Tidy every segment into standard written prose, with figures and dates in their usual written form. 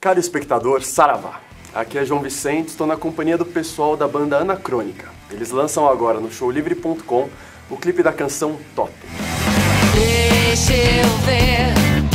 Caro espectador, saravá! Aqui é João Vicente, estou na companhia do pessoal da banda Anacrônica. Eles lançam agora no showlivre.com o clipe da canção Totem. Deixa eu ver,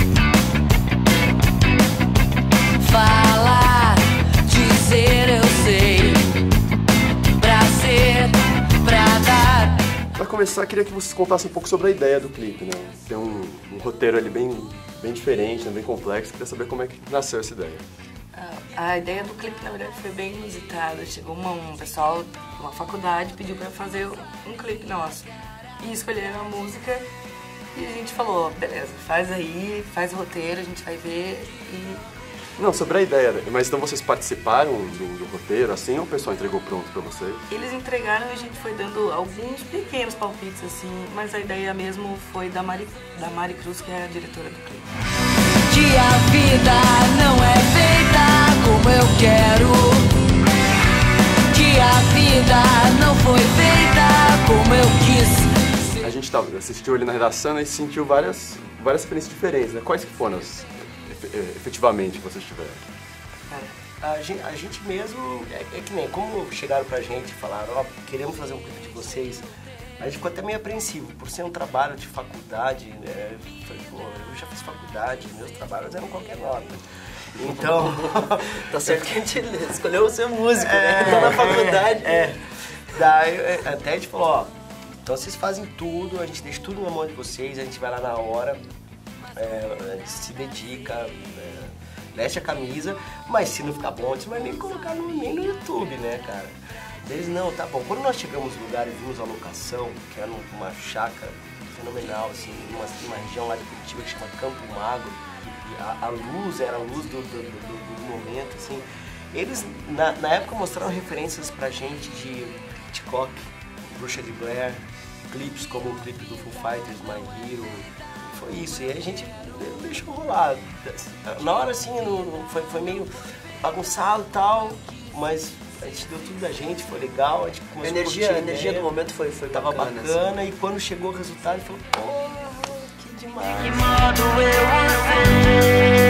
falar, dizer eu sei, pra ser, pra dar. Para começar, queria que vocês contassem um pouco sobre a ideia do clipe, né? Tem um roteiro ali bem diferente, né? Bem complexo. Queria saber como é que nasceu essa ideia. A ideia do clipe, na verdade, foi bem inusitada. Chegou um pessoal, uma faculdade, pediu pra fazer um clipe nosso. E escolheram a música e a gente falou, beleza, faz aí, faz o roteiro, a gente vai ver e... Não, sobre a ideia, mas então vocês participaram do roteiro, assim, ou o pessoal entregou pronto pra vocês? Eles entregaram e a gente foi dando alguns pequenos palpites, assim, mas a ideia mesmo foi da Mari Cruz, que é a diretora do clipe. Que a vida não é feita como eu quero, que a vida não foi feita como eu quis. A gente assistiu ali na redação e sentiu várias experiências diferentes, né? Quais que foram efetivamente que vocês tiveram? A gente mesmo, é que nem, como chegaram pra gente e falaram, ó, queremos fazer um clipe de vocês, a gente ficou até meio apreensivo, por ser um trabalho de faculdade, né? Falei, pô, eu já fiz faculdade, meus trabalhos eram qualquer nota. Então... Tá certo que a gente escolheu ser músico, né? Tá na faculdade. Daí até a gente falou, ó, então vocês fazem tudo, a gente deixa tudo na mão de vocês, a gente vai lá na hora, a gente se dedica, veste a camisa, mas se não ficar bom, a gente vai nem colocar nem no YouTube, né, cara? Eles, não, tá bom. Quando nós chegamos no lugar e vimos a locação, que era uma chácara fenomenal, assim, numa região lá de Curitiba que chama Campo Magro, e a luz era a luz do momento, assim, eles na época mostraram referências pra gente de Hitchcock, Bruxa de Blair, clipes como o clipe do Foo Fighters, My Hero, foi isso, e a gente deixou rolar. Na hora, assim, foi meio bagunçado e tal, mas a gente deu tudo da gente, foi legal, a gente começou a energia do momento foi tava bacana, bacana, assim. E quando chegou o resultado, ele falou, pô, que demais. De que modo eu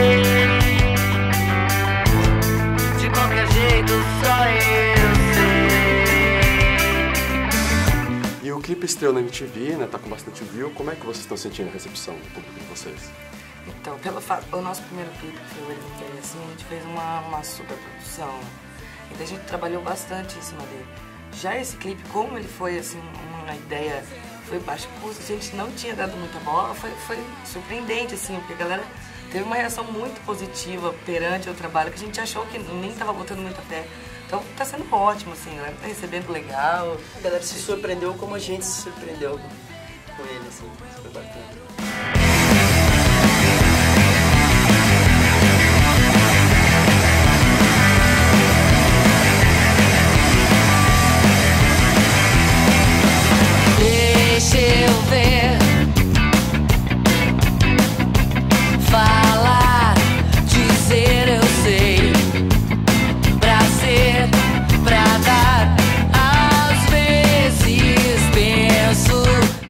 sei, de qualquer jeito só eu sei. E o clipe estreou na MTV, né? Tá com bastante view. Como é que vocês estão sentindo a recepção do público de vocês? Então, o nosso primeiro clipe, que foi o Ele, assim, a gente fez uma super produção. Então a gente trabalhou bastante em cima dele. Já esse clipe, como ele foi assim, uma ideia, foi baixo custo, a gente não tinha dado muita bola, foi surpreendente, assim, porque a galera teve uma reação muito positiva perante o trabalho, que a gente achou que nem estava botando muita fé. Então tá sendo ótimo, assim, a galera tá recebendo legal. A galera se surpreendeu como a gente se surpreendeu com ele, assim, foi bacana.